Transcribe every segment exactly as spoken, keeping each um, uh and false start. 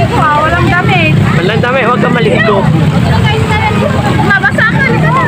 Walang damit. Walang damit, huwag kang maligo. Mabasa ka, lika na.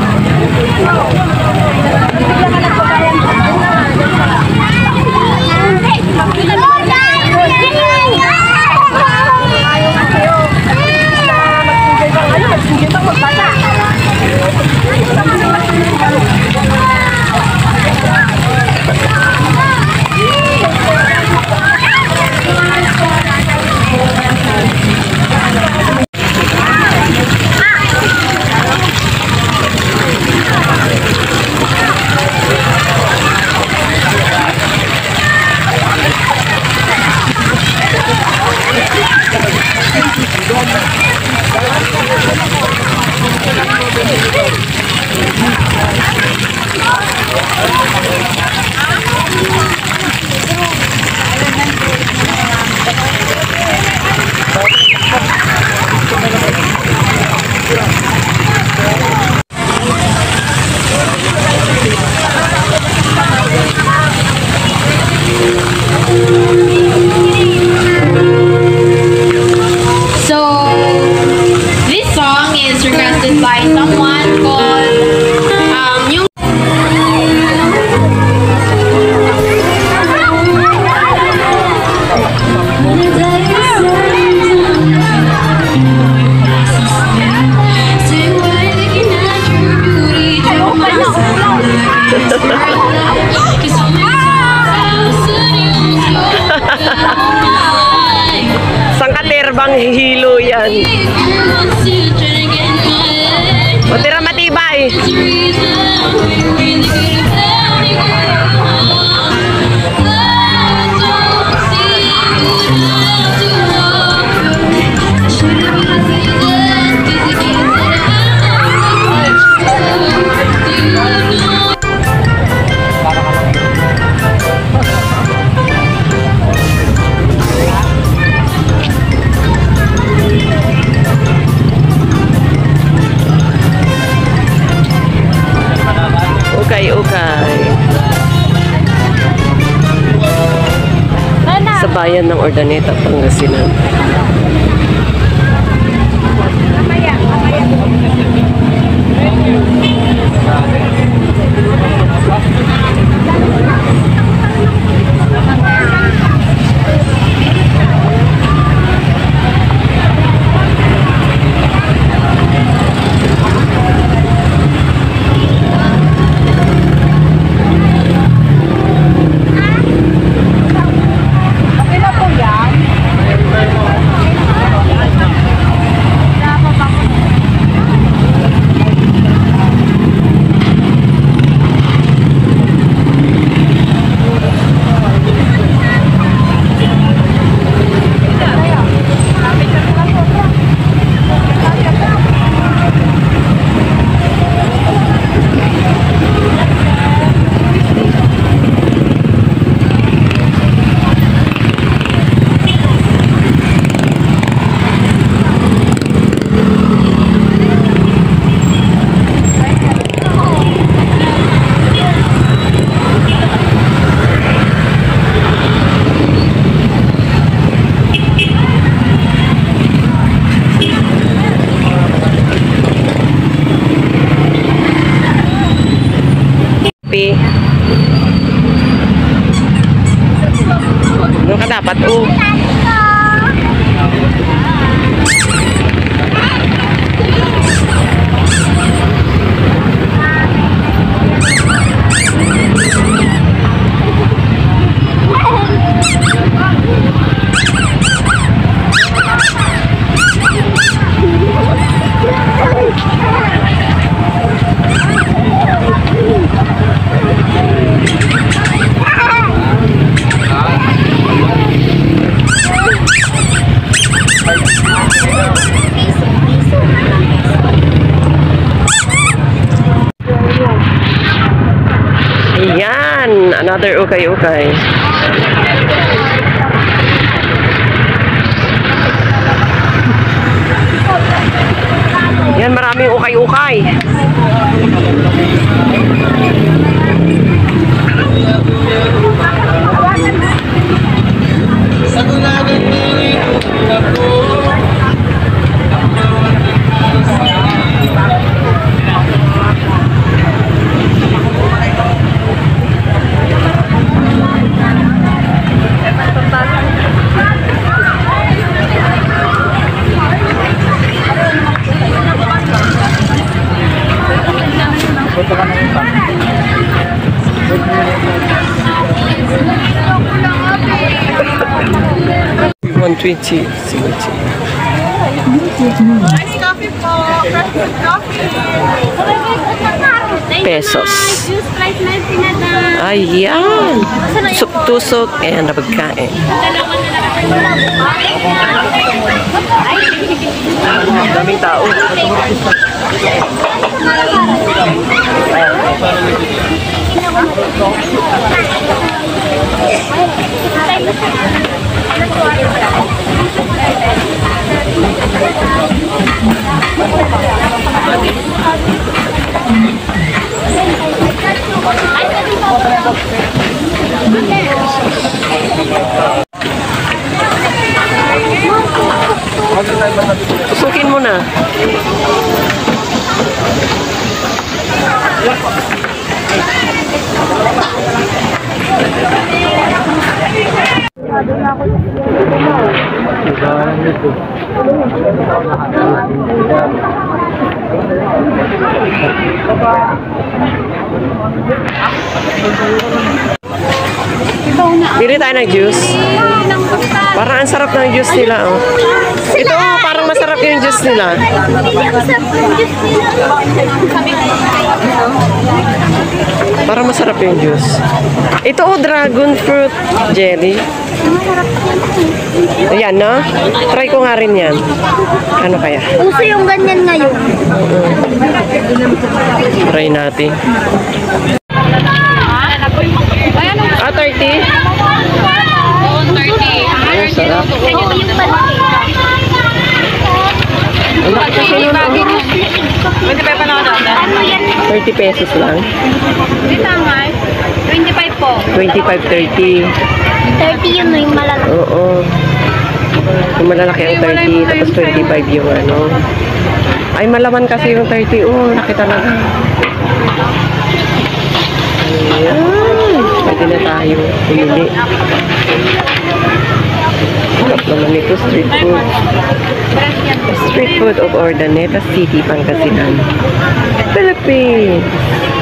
Bang hilo yan. O tira matibay. Ukay-ukay. Sa bayan ng Urdaneta, Pangasinan. Ano ka dapat oh. Ayan, another ukay-ukay. Yan, maraming ukay-ukay. Sa one twenty. Sige. Coffee po. Fresh coffee. Pesos. Juice price na pinadaan. Ayan. Tusok-tusok. Ayan na pagkain. Daming tao. Tusukin mo na. Bili tayo ng juice. Parang ang sarap ng juice nila, oh. Ito, oh, parang masarap yung juice nila. Parang masarap yung juice. Ito, oh, dragon fruit jelly. Ayan, no? Try ko nga rin yan. Ano kaya? Uso yung ganyan ngayon. Try natin. Ah, thirty? Ang sarap. Ang laki kasi nun, oh. thirty pesos lang. twenty-five po. twenty-five, thirty. thirty yun yung malalaki. Oo. Yung malalaki ang thirty, tapos twenty-five yung ano. Ay, malaman kasi yung thirty. Oh, laki talaga. Ayan. Pwede na tayo pumili. Sarap naman ito, street food. Street food of Urdaneta City, Pangasinan, Philippines.